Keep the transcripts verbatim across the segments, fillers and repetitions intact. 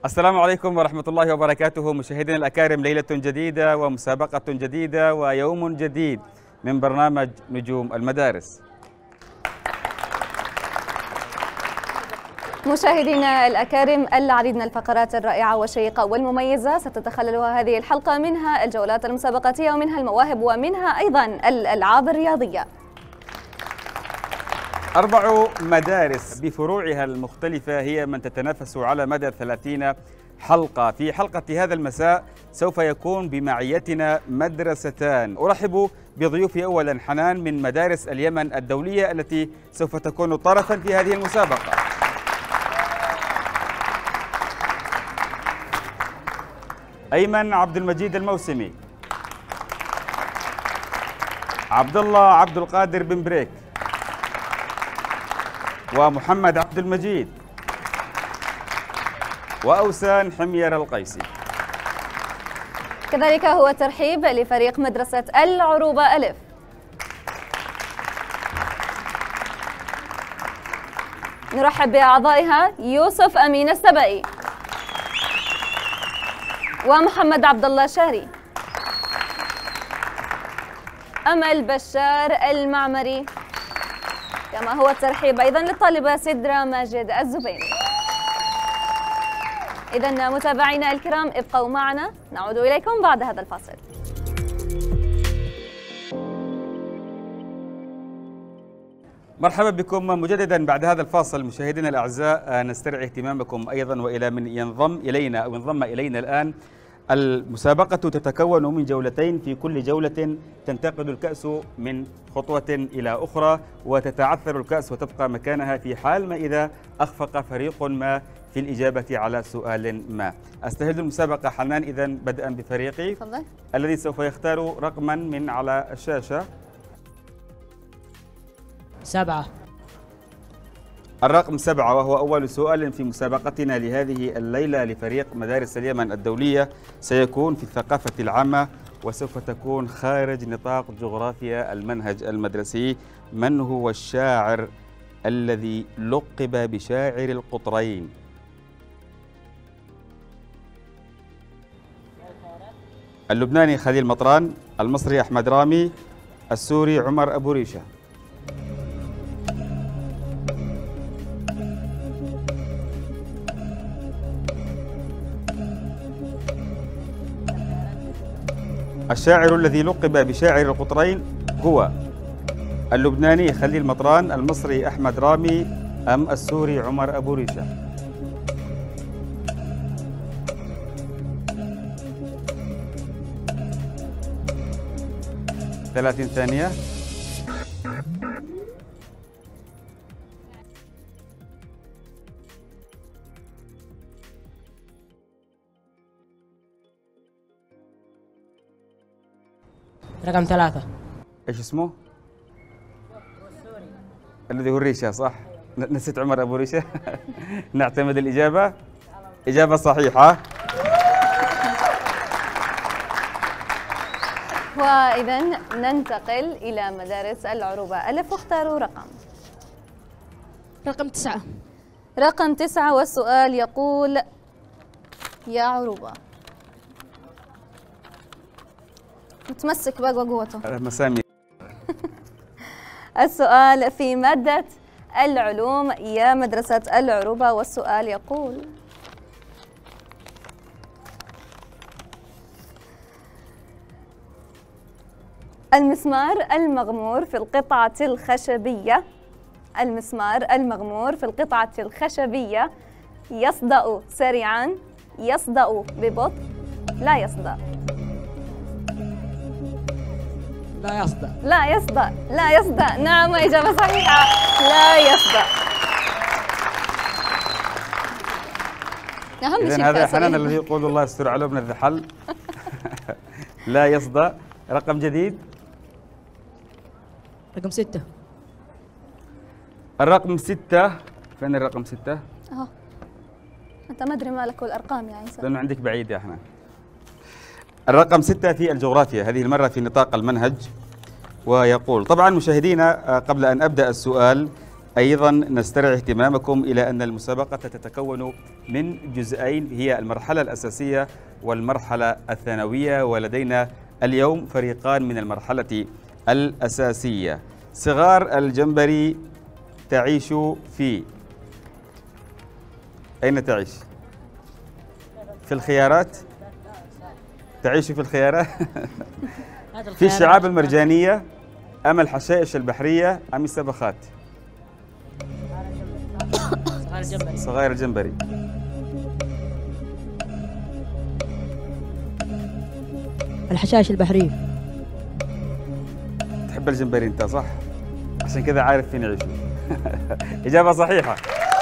السلام عليكم ورحمة الله وبركاته. مشاهدينا الأكارم، ليلة جديدة ومسابقة جديدة ويوم جديد من برنامج نجوم المدارس. مشاهدينا الأكارم، العديد من الفقرات الرائعة والشيقة والمميزة ستتخللها هذه الحلقة، منها الجولات المسابقاتية ومنها المواهب ومنها أيضا الألعاب الرياضية. أربع مدارس بفروعها المختلفة هي من تتنافس على مدى ثلاثين حلقة. في حلقة هذا المساء سوف يكون بمعيتنا مدرستان. أرحب بضيوفي أولا حنان من مدارس اليمن الدولية التي سوف تكون طرفا في هذه المسابقة. أيمن عبد المجيد الموسمي، عبد الله عبد القادر بن بريك، ومحمد عبد المجيد، وأوسان حمير القيسي. كذلك هو ترحيب لفريق مدرسة العروبة ألف. نرحب بأعضائها يوسف أمين السبئي ومحمد عبد الله شاري، أمل بشار المعمري، كما هو الترحيب أيضا للطالبة سدرة ماجد الزبيني. إذن متابعينا الكرام، ابقوا معنا، نعود إليكم بعد هذا الفاصل. مرحبا بكم مجددا بعد هذا الفاصل. مشاهدينا الأعزاء، نسترعي اهتمامكم أيضا وإلى من ينضم إلينا أو ينضم إلينا الآن. المسابقة تتكون من جولتين، في كل جولة تنتقل الكأس من خطوة إلى أخرى وتتعثر الكأس وتبقى مكانها في حال ما إذا أخفق فريق ما في الإجابة على سؤال ما. أستهل المسابقة حنان إذا بدءا بفريقي. تفضل. الذي سوف يختار رقما من على الشاشة. سبعة. الرقم سبعة، وهو أول سؤال في مسابقتنا لهذه الليلة لفريق مدارس اليمن الدولية، سيكون في الثقافة العامة وسوف تكون خارج نطاق جغرافيا المنهج المدرسي. من هو الشاعر الذي لقب بشاعر القطرين؟ اللبناني خليل مطران، المصري أحمد رامي، السوري عمر أبو ريشة. الشاعر الذي لقب بشاعر القطرين هو اللبناني خليل مطران، المصري أحمد رامي، أم السوري عمر أبو ريشة؟ ثلاثين ثانية. رقم ثلاثة. ايش اسمه؟ الذي هو الريشة، صح؟ نسيت عمر أبو ريشة. نعتمد الإجابة؟ إجابة صحيحة. وإذا ننتقل إلى مدارس العروبة ألف، واختاروا رقم. رقم تسعة. رقم تسعة، والسؤال يقول: يا عروبة، متمسك بقوى قوته. مسامي. السؤال في مادة العلوم يا مدرسة العروبة، والسؤال يقول: المسمار المغمور في القطعة الخشبية المسمار المغمور في القطعة الخشبية يصدأ سريعا، يصدأ ببطء، لا يصدأ. لا يصدأ. لا يصدأ. لا يصدأ. نعم، إجابة صحيحة، لا يصدأ. أهم شيء إذن هذا حنان الذي يقول الله يستر عليه من الذحل. لا يصدأ. رقم جديد. رقم ستة. الرقم ستة. فين الرقم ستة؟ أهو. أنت ما أدري مالك والأرقام يا عيسى. لأنه عندك بعيد يا حنان. الرقم ستة في الجغرافيا، هذه المرة في نطاق المنهج، ويقول طبعا مشاهدينا قبل أن أبدأ السؤال أيضا نسترعي اهتمامكم إلى أن المسابقة تتكون من جزئين، هي المرحلة الأساسية والمرحلة الثانوية، ولدينا اليوم فريقان من المرحلة الأساسية. صغار الجمبري تعيش في أين تعيش؟ في الخيارات؟ تعيش في الخيارات؟ في الشعاب المرجانية أم الحشائش البحرية أم السبخات؟ صغار الجمبري. صغير الجمبري. الحشائش البحرية. تحب الجمبري أنت صح؟ عشان كذا عارف فين يعيشوا. إجابة صحيحة.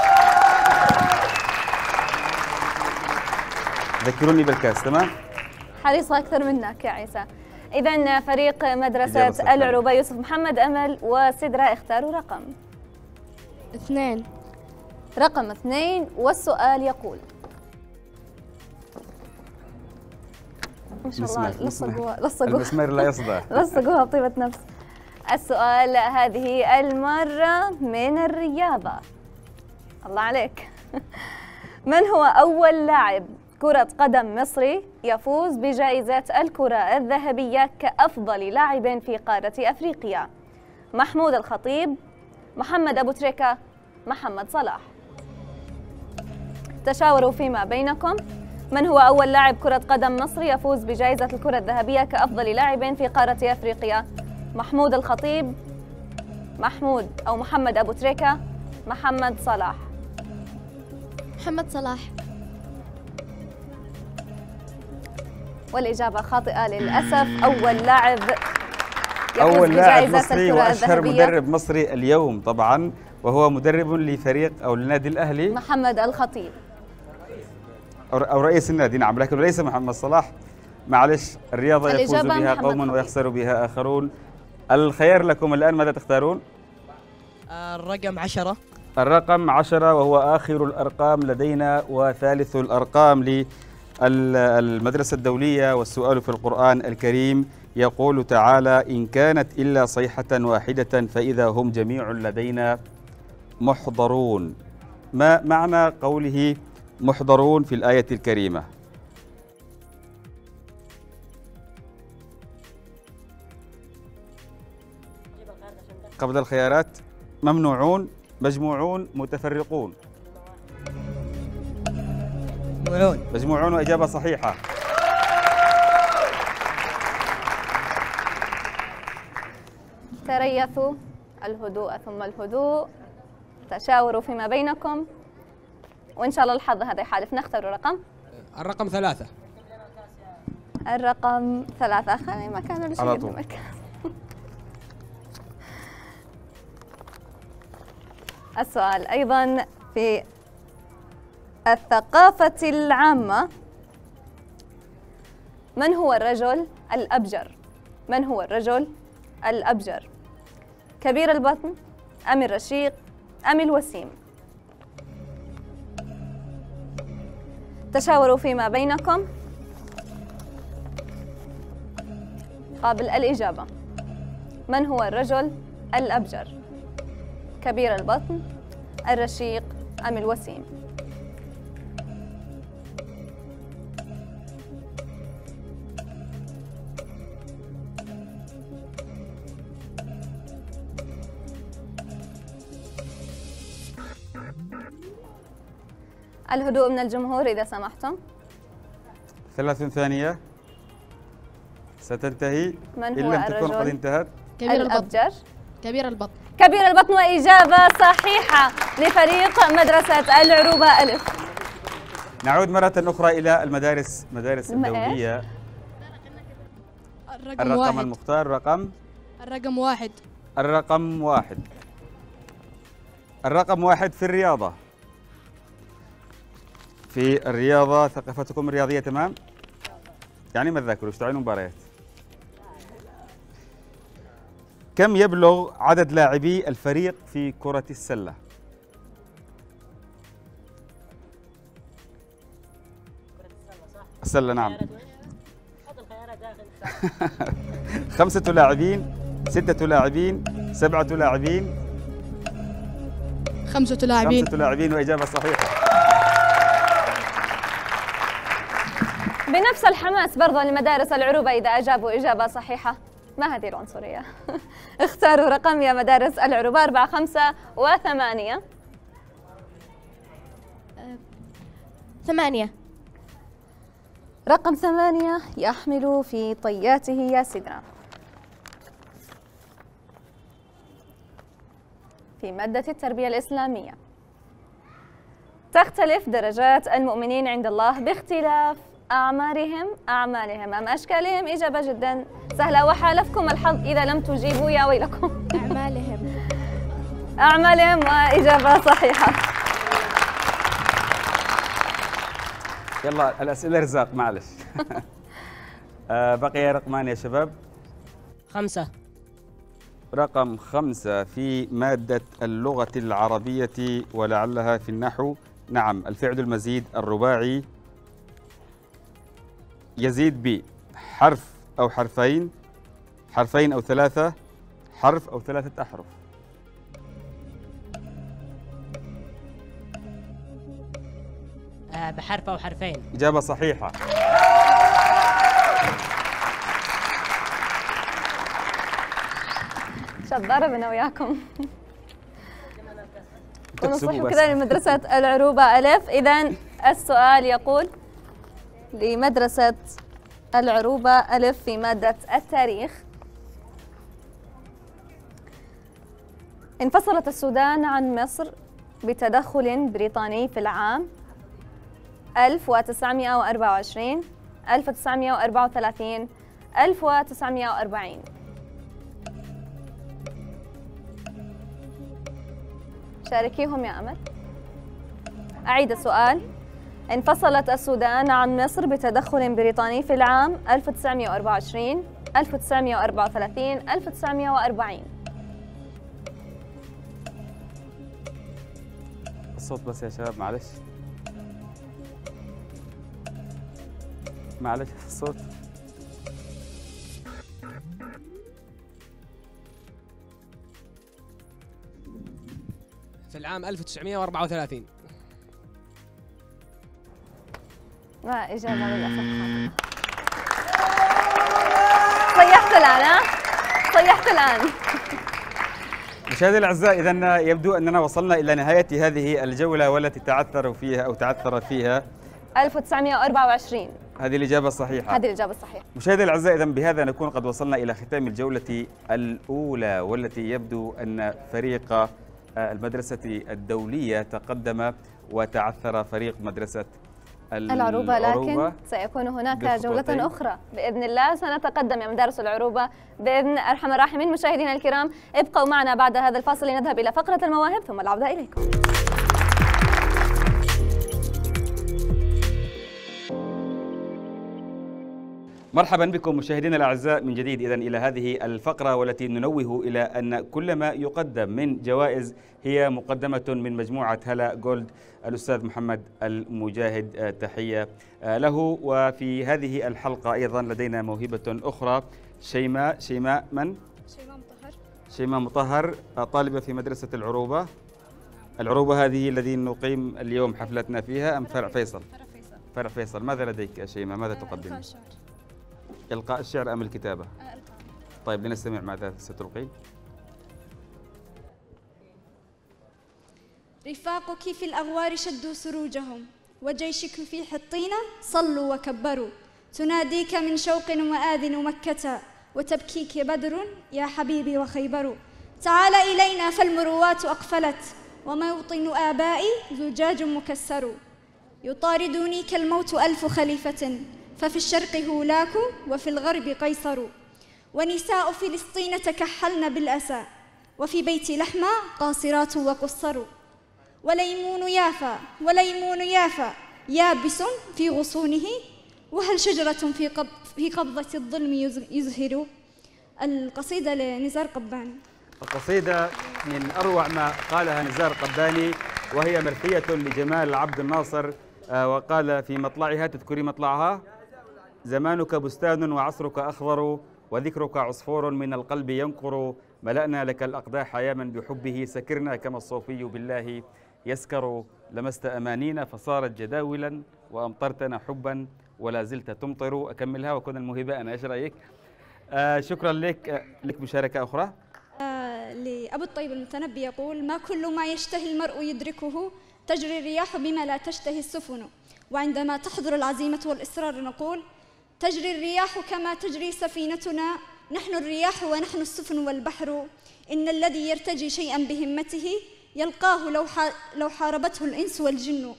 ذكروني بالكاس. تمام؟ حريصة أكثر منك يا عيسى. إذا فريق مدرسة العروبة يوسف محمد أمل وسدرة اختاروا رقم اثنين. رقم اثنين، والسؤال يقول ما شاء الله لصقوها لصقوها المسمار لا يصدع. لصقوها بطيبة نفس. السؤال هذه المرة من الرياضة. الله عليك. من هو أول لاعب كرة قدم مصري يفوز بجائزة الكرة الذهبية كأفضل لاعب في قارة أفريقيا؟ محمود الخطيب، محمد أبو تريكة، محمد صلاح. تشاوروا فيما بينكم. من هو أول لاعب كرة قدم مصري يفوز بجائزة الكرة الذهبية كأفضل لاعب في قارة أفريقيا؟ محمود الخطيب، محمود أو محمد أبو تريكة، محمد صلاح. محمد صلاح. والإجابة خاطئة للأسف. أول لاعب يفوز أول لاعب بجائزة مصري الكرة وأشهر الذهبية مدرب مصري اليوم طبعا، وهو مدرب لفريق أو لنادي الأهلي، محمد الخطيب أو أو رئيس النادي. نعم، لكن ليس محمد صلاح. معلش، الرياضة يفوز الإجابة بها محمد قوم خطيب. ويخسر بها آخرون. الخيار لكم الآن، ماذا تختارون؟ الرقم عشرة. الرقم عشرة وهو آخر الأرقام لدينا وثالث الأرقام للمدرسة الدولية. والسؤال في القرآن الكريم يقول تعالى: إن كانت إلا صيحة واحدة فإذا هم جميع لدينا محضرون. ما معنى قوله محضرون في الآية الكريمة؟ قبل الخيارات: ممنوعون، مجموعون، متفرقون. مجموعون. مجموعون، وإجابة صحيحة. تريثوا الهدوء ثم الهدوء. تشاوروا فيما بينكم، وإن شاء الله الحظ هذا يحالف. نختار رقم الرقم ثلاثة. الرقم ثلاثة. خلي مكانه ليش على يجيب طول. مكان. السؤال أيضا في الثقافة العامة. من هو الرجل الأبجر؟ من هو الرجل الأبجر؟ كبير البطن أم الرشيق أم الوسيم؟ تشاوروا فيما بينكم قبل الإجابة. من هو الرجل الأبجر؟ كبير البطن، الرشيق أم الوسيم؟ الهدوء من الجمهور إذا سمحتم. ثلاث ثانية ستنتهي من إن هو لم تكن قد الرجل انتهت. كبير البطن. الأبجر؟ كبير البطن. كبير البطن، وإجابة صحيحة لفريق مدرسة العروبة ألف. نعود مرة أخرى إلى المدارس مدارس ما الدولية. الرقم, الرقم واحد. المختار رقم الرقم واحد. الرقم واحد. الرقم واحد في الرياضة. في الرياضة ثقافتكم الرياضية تمام؟ يعني ما تذاكروش، تعينوا مباريات. كم يبلغ عدد لاعبي الفريق في كرة السلة؟ السلة نعم. خمسة لاعبين، ستة لاعبين، سبعة لاعبين، خمسة لاعبين. خمسة لاعبين وإجابة صحيحة. بنفس الحماس برضه لمدارس العروبة إذا أجابوا إجابة صحيحة. ما هذه العنصرية؟ اختاروا رقم يا مدارس العروبة. أربعة، خمسة وثمانية. ثمانية. رقم ثمانية يحمل في طياته يا سيدنا في مادة التربية الإسلامية. تختلف درجات المؤمنين عند الله باختلاف أعمارهم أعمالهم أم أشكالهم. إجابة جدا سهلة وحالفكم الحظ إذا لم تجيبوا يا ويلكم. أعمالهم. أعمالهم وإجابة صحيحة. يلا الأسئلة رزاق معلش. بقي رقمان يا شباب. خمسة. رقم خمسة في مادة اللغة العربية ولعلها في النحو. نعم، الفعل المزيد الرباعي يزيد بحرف أو حرفين، حرفين أو ثلاثة، حرف أو ثلاثة أحرف. آه بحرف أو حرفين. إجابة صحيحة. شطارة أنا وياكم. ونصح بس. كذا لمدرسة العروبة ألف. إذن السؤال يقول لمدرسة العروبة ألف في مادة التاريخ: انفصلت السودان عن مصر بتدخل بريطاني في العام ألف وتسعمئة وأربعة وعشرين، ألف وتسعمئة وأربعة وثلاثين، ألف وتسعمئة وأربعين. شاركيهم يا أمل. أعيد السؤال: انفصلت السودان عن مصر بتدخل بريطاني في العام ألف وتسعمئة وأربعة وعشرين، ألف وتسعمئة وأربعة وثلاثين، ألف وتسعمئة وأربعين. الصوت بس يا شباب معلش. معلش الصوت. في العام ألف وتسعمئة وأربعة وثلاثين. ما إجابة للأسف. صيحت الآن ها؟ صيحت الآن. مشاهدينا الأعزاء، إذا يبدو أننا وصلنا إلى نهاية هذه الجولة والتي تعثر فيها أو تعثر فيها ألف وتسعمئة وأربعة وعشرين. هذه الإجابة الصحيحة. هذه الإجابة الصحيحة. مشاهدينا الأعزاء، إذا بهذا نكون قد وصلنا إلى ختام الجولة الأولى، والتي يبدو أن فريق المدرسة الدولية تقدم وتعثر فريق مدرسة العروبة، لكن سيكون هناك جولة أخرى بإذن الله. سنتقدم يا مدارس العروبة بإذن أرحم الراحمين. مشاهدينا الكرام، ابقوا معنا بعد هذا الفاصل لنذهب إلى فقرة المواهب ثم العودة إليكم. مرحبا بكم مشاهدينا الاعزاء من جديد اذا الى هذه الفقره، والتي ننوه الى ان كل ما يقدم من جوائز هي مقدمه من مجموعه هلا جولد. الاستاذ محمد المجاهد تحيه له. وفي هذه الحلقه ايضا لدينا موهبه اخرى، شيماء. شيماء من؟ شيماء مطهر. شيماء مطهر، طالبه في مدرسه العروبه. العروبه هذه الذي نقيم اليوم حفلتنا فيها ام فرع فيصل؟ فرع فيصل. فرع فيصل. ماذا لديك يا شيماء؟ ماذا تقدمين؟ إلقاء الشعر أم الكتابة؟ إلقاء. طيب لنستمع ماذا ستلقين. رفاقك في الأغوار شدوا سروجهم، وجيشك في حطين صلوا وكبروا، تناديك من شوق وآذن مكة، وتبكيك بدر يا حبيبي وخيبر. تعال إلينا فالمروات أقفلت، وموطن آبائي زجاج مكسر. يطاردني كالموت ألف خليفة، ففي الشرق هولاك وفي الغرب قيصر. ونساء فلسطين تكحلن بالأسى، وفي بيت لحمى قاصرات وقصر. وليمون يافا وليمون يافا يابس في غصونه، وهل شجرة في قب في قبضة الظلم يزهر. القصيدة لنزار قباني. القصيدة من أروع ما قالها نزار قباني، وهي مرثية لجمال عبد الناصر، وقال في مطلعها، تذكري مطلعها: زمانك بستان وعصرك أخضر، وذكرك عصفور من القلب ينقر، ملأنا لك الأقداح يا من بحبه سكرنا، كما الصوفي بالله يسكر. لمست أمانينا فصارت جداولا، وأمطرتنا حبا ولا زلت تمطر. أكملها وكن الموهبة أنا، إيش رأيك؟ آه شكرا لك. آه لك مشاركة أخرى؟ آه لأبو الطيب المتنبي يقول: ما كل ما يشتهي المرء يدركه، تجري الرياح بما لا تشتهي السفن. وعندما تحضر العزيمة والإصرار نقول: تجري الرياح كما تجري سفينتنا، نحن الرياح ونحن السفن والبحر. إن الذي يرتجي شيئا بهمته يلقاه لو لو حاربته الإنس والجن.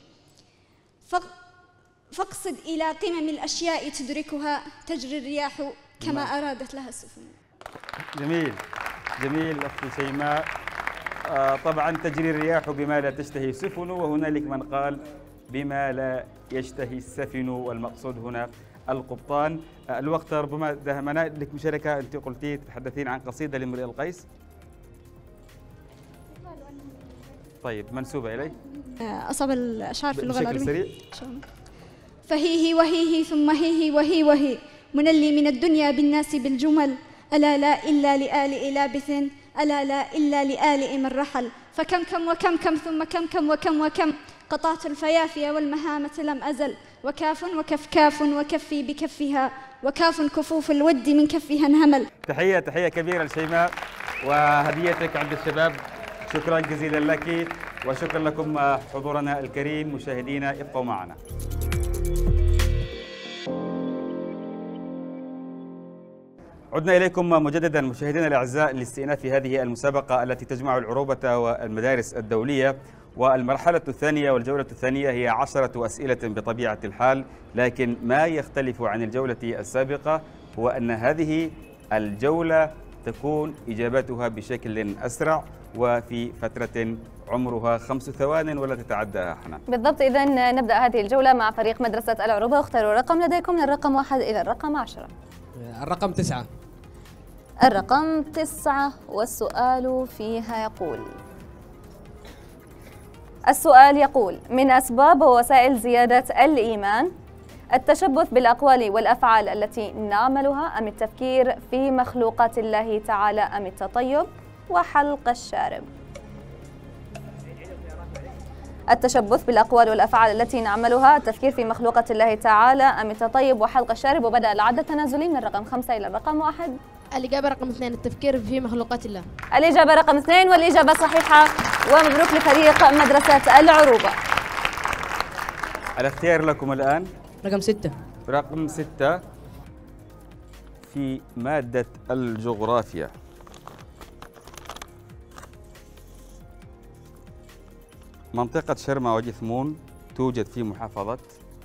فاقصد إلى قمم الأشياء تدركها، تجري الرياح كما أرادت لها السفن. جميل جميل أختي شيماء. آه طبعا تجري الرياح بما لا تشتهي السفن، وهنالك من قال بما لا يشتهي السفن، والمقصود هنا القبطان. آه الوقت ربما دهمنا. لك مشاركة، أنت قلتي تتحدثين عن قصيدة لامرئ القيس. طيب منسوبة إليه؟ أصاب الأشعار في اللغة العربية بشكل سريع. فهيه وهيه ثم هيه وهي وهي، منلي من الدنيا بالناس بالجمل. ألا لا إلا لآل لابث، ألا لا إلا لآل من رحل. فكم كم وكم كم ثم كم كم وكم وكم، قطعت الفيافي والمهامة لم أزل. وكاف وكف كاف وكفي بكفها، وكاف كفوف الود من كفها انهمل. تحية تحية كبيرة لشيماء، وهديتك عند الشباب. شكرا جزيلا لك، وشكرا لكم حضورنا الكريم. مشاهدينا ابقوا معنا. عدنا إليكم مجددا مشاهدينا الأعزاء لاستئناف هذه المسابقة التي تجمع العروبة والمدارس الدولية. والمرحلة الثانية والجولة الثانية هي عشرة أسئلة بطبيعة الحال، لكن ما يختلف عن الجولة السابقة هو أن هذه الجولة تكون إجاباتها بشكل أسرع وفي فترة عمرها خمس ثوان ولا تتعداها. حنان بالضبط. إذا نبدأ هذه الجولة مع فريق مدرسة العروبة. اختاروا رقم لديكم من الرقم واحد إلى الرقم عشرة. الرقم تسعة. الرقم تسعة، والسؤال فيها يقول: السؤال يقول: من أسباب ووسائل زيادة الإيمان التشبث بالأقوال والأفعال التي نعملها، أم التفكير في مخلوقات الله تعالى، أم التطيب وحلق الشارب؟ التشبث بالأقوال والأفعال التي نعملها، التفكير في مخلوقات الله تعالى، أم التطيب وحلق الشارب. وبدأ العد التنازلي من الرقم خمسة إلى الرقم واحد. الإجابة رقم اثنين، التفكير في مخلوقات الله. الإجابة رقم اثنين، والإجابة صحيحة، ومبروك لفريق مدرسة العروبة. الاختيار لكم الآن. رقم ستة. رقم ستة في مادة الجغرافيا. منطقة شرما وجثمون توجد في محافظة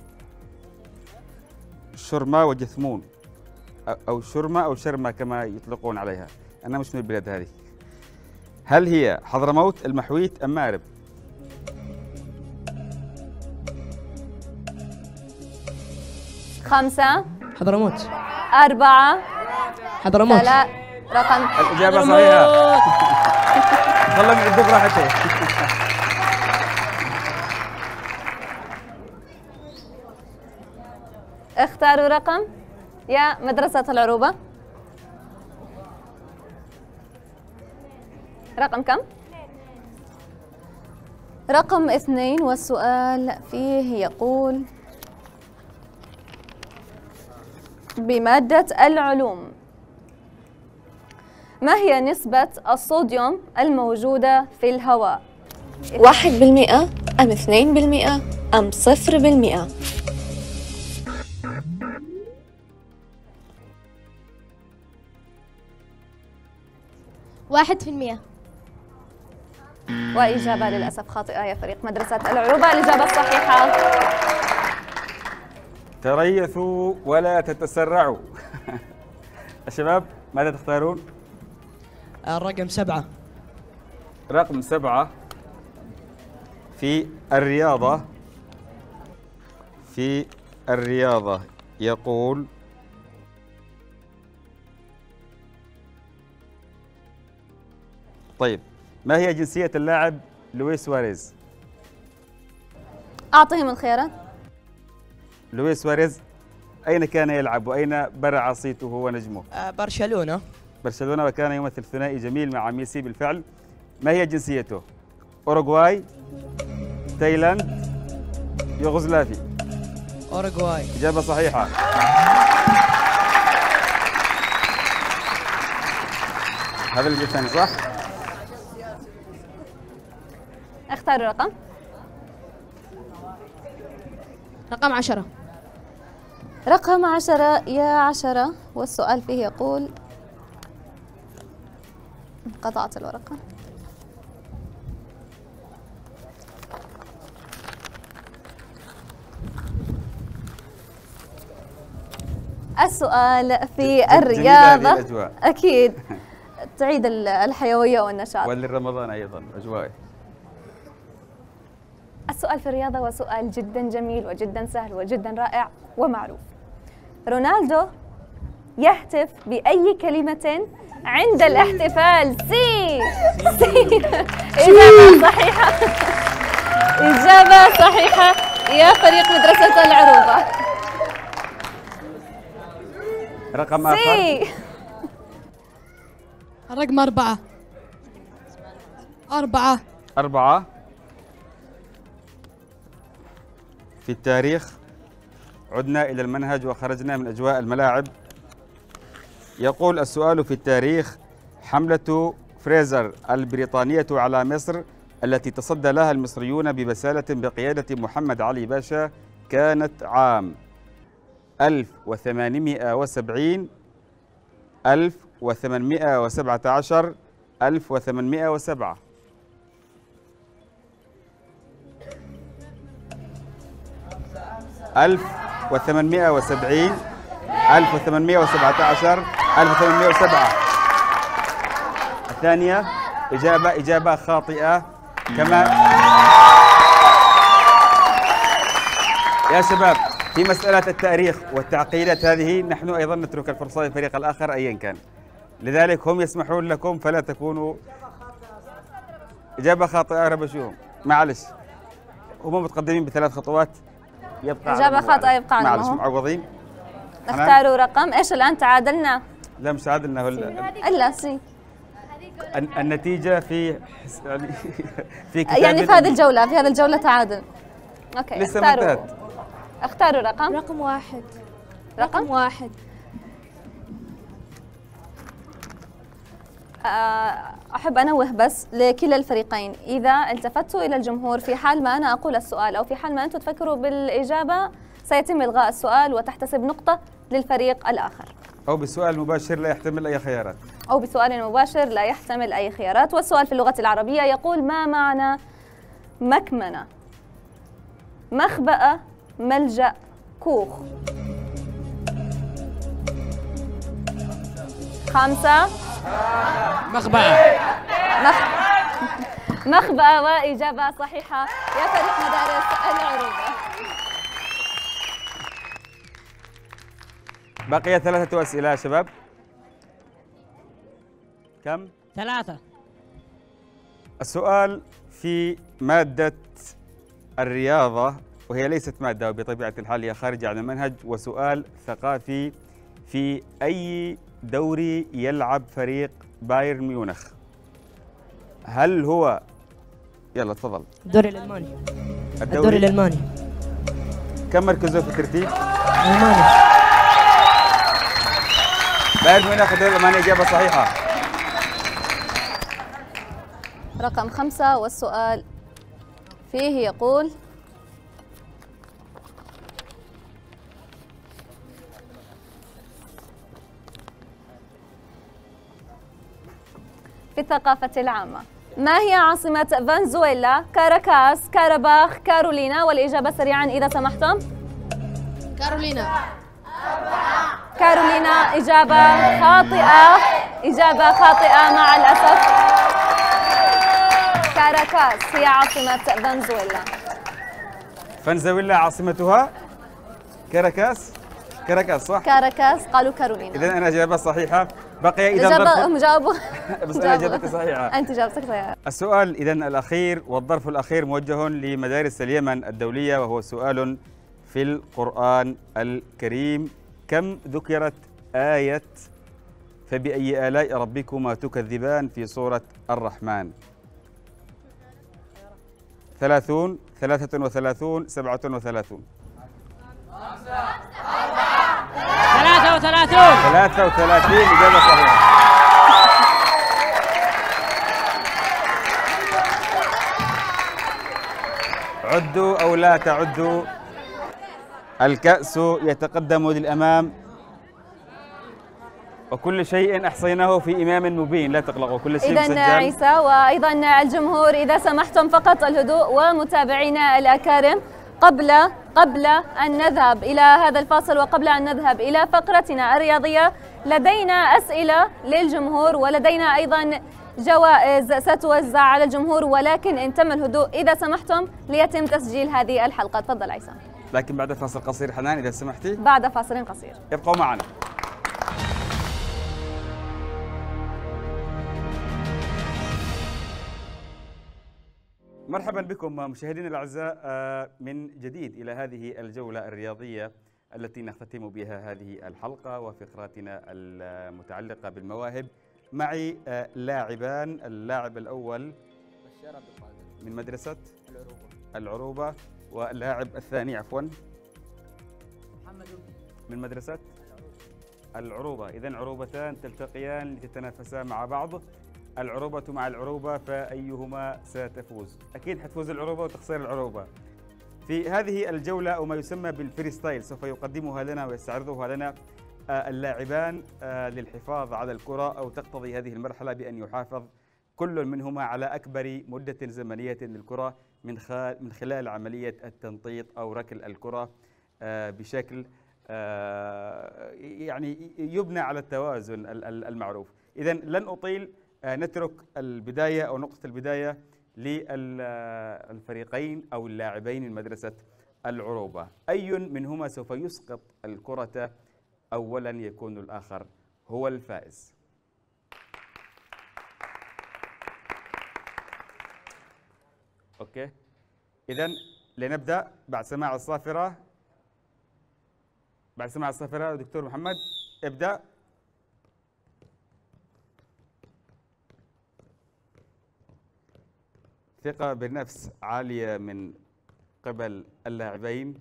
شرما وجثمون، أو شرما أو شرما كما يطلقون عليها. أنا مش من البلاد هذه. هل هي حضرموت، المحويت، أم مأرب؟ خمسة. حضرموت. أربعة. حضرموت. ثلاث. رقم. الإجابة صحيحة. والله من عندك راحتين. اختاروا رقم يا مدرسة العروبة. رقم كم؟ رقم اثنين، والسؤال فيه يقول: بمادة العلوم ما هي نسبة الصوديوم الموجودة في الهواء؟ واحد بالمئة أم اثنين بالمئة أم صفر بالمئة؟ واحد في المئة. وإجابة للأسف خاطئة يا فريق مدرسة العروبة. الإجابة الصحيحة: تريثوا ولا تتسرعوا. الشباب ماذا تختارون؟ الرقم سبعة. رقم سبعة في الرياضة. في الرياضة يقول: طيب، ما هي جنسية اللاعب لويس سواريز؟ أعطهم الخيارات. لويس سواريز أين كان يلعب وأين برع صيته ونجمه؟ آه برشلونة. برشلونة وكان يمثل ثنائي جميل مع ميسي بالفعل. ما هي جنسيته؟ أوروغواي، تايلاند، يوغوسلافي. أوروغواي. إجابة صحيحة. هذا الجزء الثاني صح؟ اختاروا رقم. رقم عشرة. رقم عشرة يا عشرة، والسؤال فيه يقول، انقطعت الورقة. السؤال في الرياضة. أكيد تعيد الحيوية والنشاط. وللرمضان أيضا أجواء. السؤال في الرياضة وسؤال جدا جميل وجدا سهل وجدا رائع ومعروف. رونالدو يهتف بأي كلمة عند الاحتفال؟ سي سي. إجابة صحيحة. إجابة صحيحة يا فريق مدرسة العروبة. رقم آخر. سي. الرقم أربعة. أربعة. أربعة. في التاريخ عدنا إلى المنهج وخرجنا من أجواء الملاعب. يقول السؤال في التاريخ: حملة فريزر البريطانية على مصر التي تصدى لها المصريون ببسالة بقيادة محمد علي باشا كانت عام ألف وثمانمئة وسبعين، ألف وثمانمئة وسبعة عشر، ألف وثمانمئة وسبعة. ألف وثمانمئة وسبعين، ألف وثمانمئة وسبعة عشر، ألف وثمانمئة وسبعة. الثانية إجابة إجابة خاطئة. كما يا شباب في مسألة التاريخ والتعقيدات هذه نحن أيضا نترك الفرصة للفريق الآخر أيا كان، لذلك هم يسمحون لكم فلا تكونوا. إجابة خاطئة ربشوهم، معلش هم متقدمين بثلاث خطوات. يبقى إجابة خاطئة يبقى عنهم. معلش معوضين. اختاروا رقم. إيش الآن تعادلنا؟ لا مش تعادلنا. إلا سي. النتيجة في يعني في كتاب يعني في هذه الجولة في هذه الجولة تعادل. أوكي. لسه ما اختاروا انتهت. اختاروا رقم. رقم واحد. رقم واحد. أحب أنوه بس لكلا الفريقين، إذا التفتوا إلى الجمهور في حال ما أنا أقول السؤال أو في حال ما أنتم تفكروا بالإجابة سيتم إلغاء السؤال وتحتسب نقطة للفريق الآخر. أو بالسؤال المباشر لا يحتمل أي خيارات. أو بسؤال مباشر لا يحتمل أي خيارات. والسؤال في اللغة العربية يقول: ما معنى مكمنة، مخبأة، ملجأ، كوخ؟ خمسة. مخبأة. مخ... مخبأة، وإجابة صحيحة يا فريق مدارس العروبة. بقي ثلاثة أسئلة يا شباب. كم؟ ثلاثة. السؤال في مادة الرياضة، وهي ليست مادة وبطبيعة الحال هي خارجة عن المنهج، وسؤال ثقافي: في أي دوري يلعب فريق بايرن ميونخ؟ هل هو يلا تفضل. الدوري الألماني. الدوري, الدوري الألماني. كم مركزه في الترتيب؟ ألماني. بايرن ميونخ الدوري الألماني. إجابة صحيحة. رقم خمسة، والسؤال فيه يقول: في الثقافة العامة، ما هي عاصمة فنزويلا؟ كاراكاس، كاراباخ، كارولينا؟ والإجابة سريعا إذا سمحتم. كارولينا. كارولينا. إجابة خاطئة. إجابة خاطئة مع الأسف. كاراكاس هي عاصمة فنزويلا. فنزويلا عاصمتها كاراكاس. كاراكاس صح؟ كاراكاس. قالوا كارولينا. إذا أنا إجابة صحيحة. بقي إذا إجابة هم جاوبوا. بس أنا إجابتي صحيحة. أنت إجابتك صحيحة. السؤال إذا الأخير والظرف الأخير موجه لمدارس اليمن الدولية، وهو سؤال في القرآن الكريم: كم ذكرت آية فبأي آلاء ربكما تكذبان في سورة الرحمن؟ ثلاثون، ثلاثة وثلاثون، سبعة وثلاثون. ثلاثة وثلاثون. ثلاثة وثلاثين إجابة صحيحة. عدوا أو لا تعدوا، الكأس يتقدم للأمام، وكل شيء أحصيناه في إمام مبين، لا تقلقوا كل شيء مسجل. إذن عيسى وأيضا الجمهور إذا سمحتم فقط الهدوء، ومتابعينا الأكارم قبل قبل أن نذهب إلى هذا الفاصل وقبل أن نذهب إلى فقرتنا الرياضية، لدينا أسئلة للجمهور ولدينا أيضا جوائز ستوزع على الجمهور، ولكن إن تم الهدوء إذا سمحتم ليتم تسجيل هذه الحلقة. تفضل عيسى. لكن بعد فاصل قصير حنان إذا سمحتي. بعد فاصل قصير ابقوا معنا. مرحبا بكم مشاهدينا الأعزاء من جديد إلى هذه الجولة الرياضية التي نختتم بها هذه الحلقة وفقراتنا المتعلقة بالمواهب. معي لاعبان، اللاعب الأول بشار عبد القادر من مدرسة العروبة العروبة، واللاعب الثاني عفوا محمد من مدرسة العروبة. إذن عروبتان تلتقيان لتتنافسا مع بعض، العروبة مع العروبة، فأيهما ستفوز؟ أكيد حتفوز العروبة وتخسر العروبة. في هذه الجولة أو ما يسمى بالفريستايل سوف يقدمها لنا ويستعرضها لنا اللاعبان للحفاظ على الكرة، أو تقتضي هذه المرحلة بأن يحافظ كل منهما على أكبر مدة زمنية للكرة من من خلال عملية التنطيط أو ركل الكرة بشكل يعني يبنى على التوازن المعروف. إذن لن أطيل، نترك البداية أو نقطة البداية للفريقين أو اللاعبين من مدرسة العروبة. أي منهما سوف يسقط الكرة أولا يكون الآخر هو الفائز. أوكي، إذن لنبدأ بعد سماع الصافرة. بعد سماع الصافرة دكتور محمد ابدأ. ثقة بالنفس عالية من قبل اللاعبين،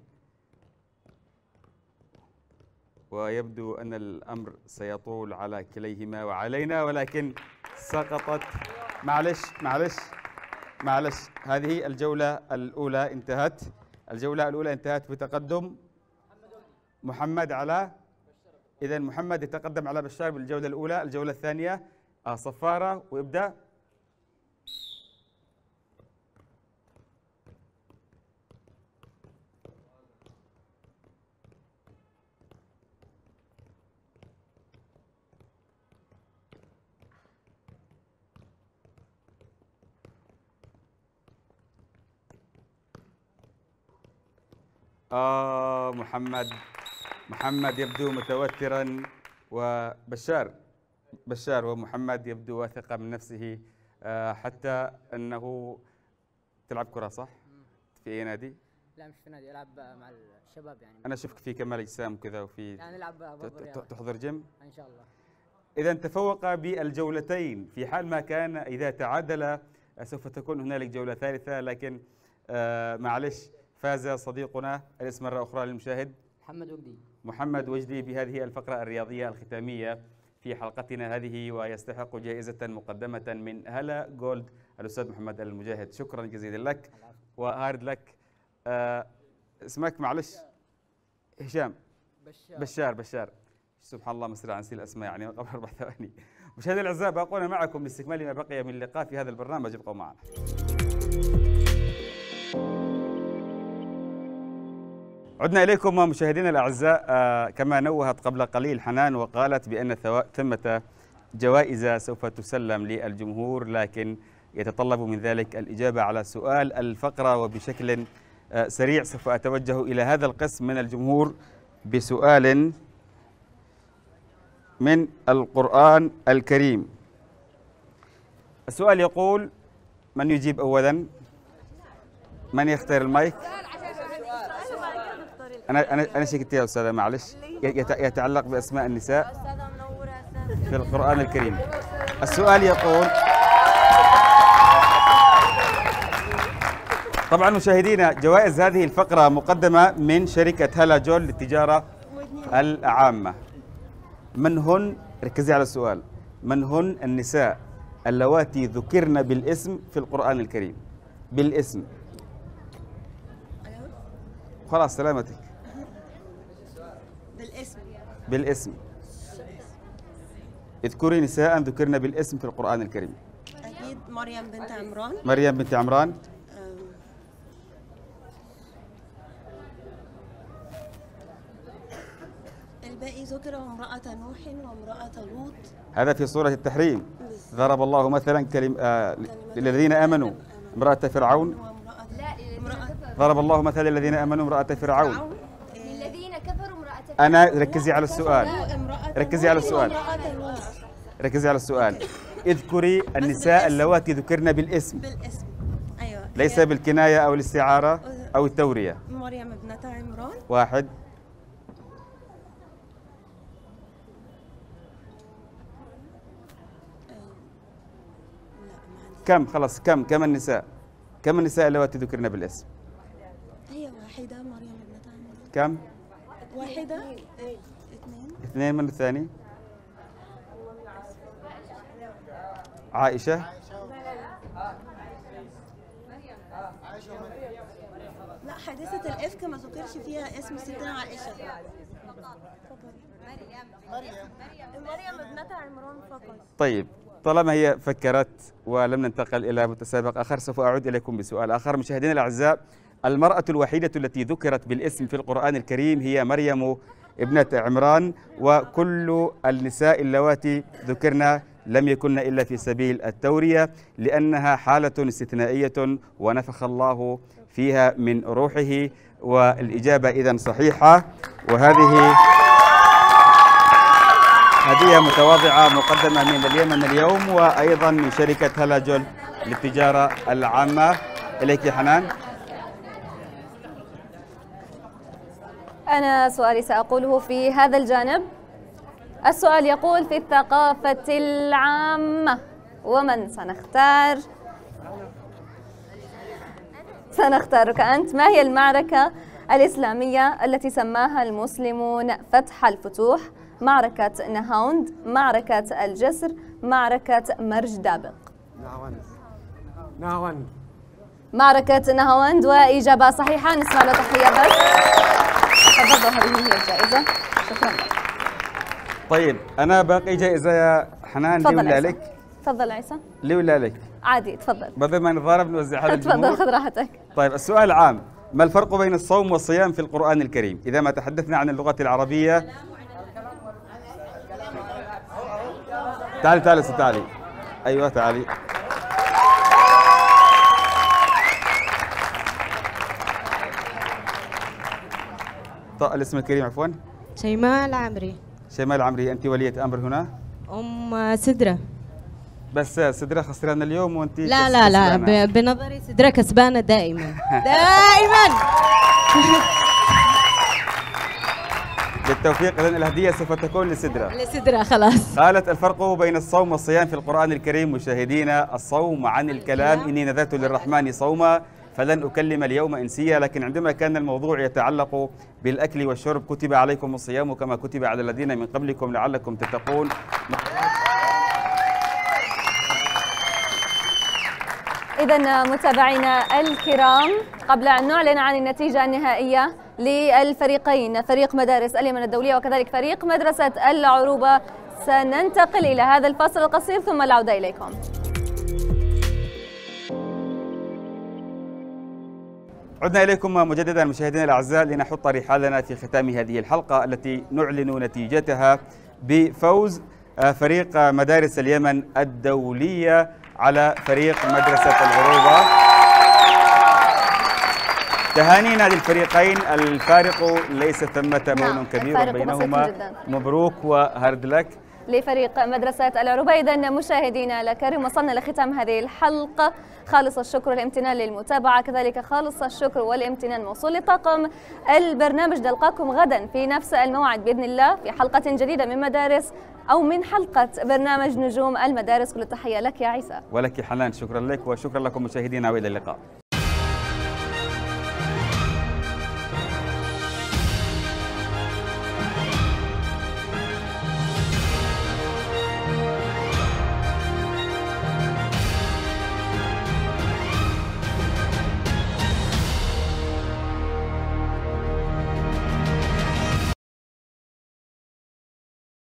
ويبدو أن الأمر سيطول على كليهما وعلينا، ولكن سقطت. معلش معلش معلش هذه الجولة الأولى انتهت. الجولة الأولى انتهت بتقدم محمد على، إذن محمد يتقدم على بشار بالجولة الأولى. الجولة الثانية صفارة، وابدأ. آه محمد محمد يبدو متوترا، وبشار بشار ومحمد يبدو واثقا من نفسه، آه حتى أنه تلعب كرة صح؟ في أي نادي؟ لا مش في نادي، ألعب مع الشباب يعني. أنا أشوفك في كمال أجسام وكذا، وفي يعني نلعب برضه رياضة. تحضر جيم؟ إن شاء الله. إذا تفوق بالجولتين. في حال ما كان إذا تعادل سوف تكون هنالك جولة ثالثة، لكن آه معلش فاز صديقنا. الاسم مرة أخرى للمشاهد. محمد وجدي. محمد وجدي بهذه الفقرة الرياضية الختامية في حلقتنا هذه، ويستحق جائزة مقدمة من هلا جولد الأستاذ محمد المجاهد. شكرا جزيلا لك وهارد لك. آه اسمك معلش؟ هشام. بشار. بشار بشار سبحان الله، مسرع نسي الأسماء يعني قبل أربع ثواني. مشاهدينا الأعزاء، باقون معكم لاستكمال ما بقي من اللقاء في هذا البرنامج، ابقوا معنا. عدنا إليكم مشاهدينا الأعزاء. آه كما نوهت قبل قليل حنان وقالت بأن ثمة جوائز سوف تسلم للجمهور، لكن يتطلب من ذلك الإجابة على سؤال الفقرة، وبشكل آه سريع سوف أتوجه إلى هذا القسم من الجمهور بسؤال من القرآن الكريم. السؤال يقول: من يجيب أولا؟ من يختار المايك؟ أنا أنا أنا شكيت يا أستاذة، معلش. يتعلق بأسماء النساء. في القرآن الكريم. السؤال يقول، طبعا مشاهدينا جوائز هذه الفقرة مقدمة من شركة هلا جول للتجارة العامة. من هن، ركزي على السؤال، من هن النساء اللواتي ذكرن بالاسم في القرآن الكريم؟ بالاسم. خلاص سلامتك. بالاسم. بالاسم. اذكري نساء ذكرن بالاسم في القرآن الكريم. أكيد مريم بنت عمران. مريم بنت عمران. الباقي ذكر امرأة نوح وامرأة لوط. هذا في سورة التحريم. ضرب الله مثلا كلم... آه... للذين آمنوا امرأة فرعون. ضرب الله مثلا للذين آمنوا امرأة فرعون. للذين كفروا امرأة فرعون. أنا ركزي على السؤال. ركزي على السؤال. ركزي على السؤال. اذكري النساء اللواتي ذكرن بالاسم. بالاسم. أيوة. ليس بالكناية أو الاستعارة أو التورية. مريم ابنة عمران. واحد. كم خلاص كم كم النساء كم النساء اللواتي ذكرن بالاسم؟ هي واحدة مريم ابنة عمران. كم؟ واحدة. اثنين. اثنين. من الثاني؟ عائشة. لا، حادثة الإفك ما ذكرش فيها اسم ستنا عائشة. مريم. مريم ابنة عمران فقط. طيب، طالما هي فكرت ولم ننتقل إلى متسابق آخر، سوف أعود إليكم بسؤال آخر. مشاهدينا الأعزاء، المرأة الوحيدة التي ذكرت بالاسم في القرآن الكريم هي مريم ابنة عمران، وكل النساء اللواتي ذكرن لم يكن إلا في سبيل التورية، لأنها حالة استثنائية ونفخ الله فيها من روحه. والإجابة إذن صحيحة، وهذه هدية متواضعة مقدمة من اليمن اليوم، وأيضا من شركة هلا جول للتجارة العامة. إليك يا حنان. أنا سؤالي سأقوله في هذا الجانب. السؤال يقول: في الثقافة العامة، ومن سنختار؟ سنختارك أنت. ما هي المعركة الإسلامية التي سماها المسلمون فتح الفتوح؟ معركة نهاوند، معركة الجسر، معركة مرج دابق؟ نهاوند. نهاوند. معركة نهاوند، وإجابة صحيحة. نسمع له تحية بس. تفضل، هذه هي الجائزة. شكرا لك. طيب، أنا باقي جائزة يا حنان. لي ولا لك؟ تفضل عيسى. لي ولا لك؟ عادي، تفضل. بدل ما نتضارب نوزع على الجمهور. تفضل، خذ راحتك. طيب، السؤال عام: ما الفرق بين الصوم والصيام في القرآن الكريم؟ إذا ما تحدثنا عن اللغة العربية. تعالي تعالي تعالي. أيوة تعالي. طيب، الاسم الكريم عفوا. شيماء العمري. شيماء العمري، أنت ولية أمر هنا؟ أم سدرة. بس سدرة خسرانة اليوم وأنت لا لا لا، بنظري سدرة كسبانة دائما. دائما. بالتوفيق. إذن الهدية سوف تكون لسدرة. لسدرة خلاص. قالت: الفرق بين الصوم والصيام في القرآن الكريم. مشاهدينا، الصوم عن الكلام. إني نذرت للرحمن صوما فلن أكلم اليوم إنسيا. لكن عندما كان الموضوع يتعلق بالأكل والشرب، كتب عليكم الصيام كما كتب على الذين من قبلكم لعلكم تتقون. إذا متابعينا الكرام، قبل أن نعلن عن النتيجة النهائية للفريقين، فريق مدارس اليمن الدولية وكذلك فريق مدرسة العروبة، سننتقل إلى هذا الفاصل القصير ثم العودة إليكم. عدنا إليكم مجددا مشاهدينا الأعزاء لنحط رحالنا في ختام هذه الحلقة التي نعلن نتيجتها بفوز فريق مدارس اليمن الدولية على فريق مدرسة العروبة. تهانينا للفريقين، الفارق ليس ثمة بون كبير بينهما. مبروك وهارد لك. لفريق مدرسة العربيدة. مشاهدينا الكرام وصلنا لختام هذه الحلقة، خالص الشكر والامتنان للمتابعة، كذلك خالص الشكر والامتنان موصول لطاقم البرنامج. نلقاكم غدا في نفس الموعد بإذن الله في حلقة جديدة من مدارس أو من حلقة برنامج نجوم المدارس. كل التحية لك يا عيسى. ولك حنان، شكرا لك وشكرا لكم مشاهدينا وإلى اللقاء.